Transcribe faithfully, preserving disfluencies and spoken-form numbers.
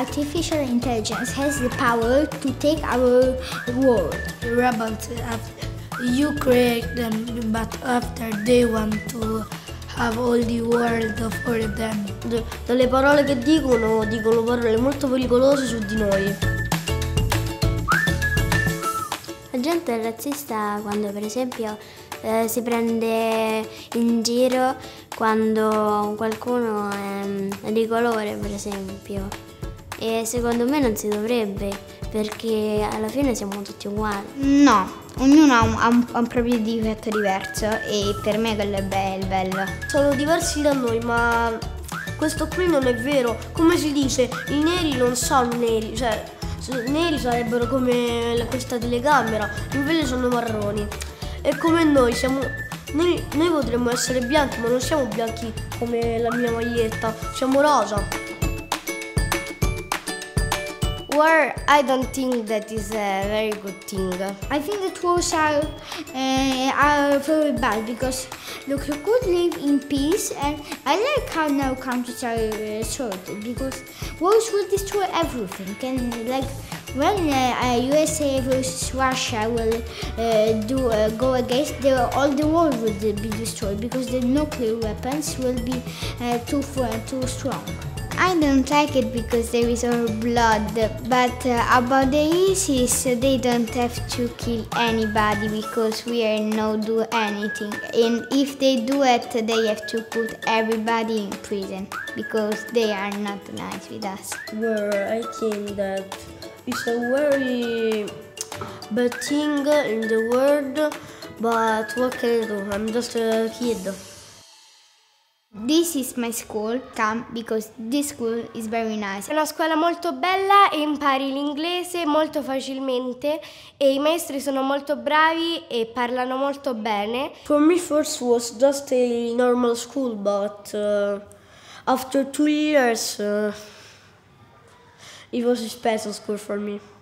artificial intelligence has the power to take our world. The robots, you create them, but after they want to have all the world for them. Dalle parole che dicono, dicono parole molto pericolose su di noi. La gente è razzista quando per esempio eh, si prende in giro quando qualcuno è di colore per esempio, e secondo me non si dovrebbe, perché alla fine siamo tutti uguali. No, ognuno ha un, ha un, ha un proprio difetto diverso e per me quello è be- il bello. Sono diversi da noi, ma questo qui non è vero. Come si dice, i neri non sono neri, cioè i neri sarebbero come la- questa telecamera, invece sono marroni. E come noi siamo, noi, noi potremmo essere bianchi, ma non siamo bianchi come la mia maglietta, siamo rosa. War, I don't think that is a very good thing. I think that wars are, uh, are very bad because look, you could live in peace, and I like how now countries are uh, sorted because wars will destroy everything. And like when uh, U S A versus Russia will uh, do uh, go against, the, all the world will be destroyed because the nuclear weapons will be uh, too too strong. I don't like it because there is all blood, but uh, about the ISIS, they don't have to kill anybody because we are not do anything. And if they do it, they have to put everybody in prison because they are not nice with us. War, I think that it's a very bad thing in the world, but what can I do? I'm just a kid. This is my school, come because this school is very nice. È una scuola molto bella e impari l'inglese molto facilmente e i maestri sono molto bravi e parlano molto bene. For me first was just a normal school, but uh, after two years uh, it was a special school for me.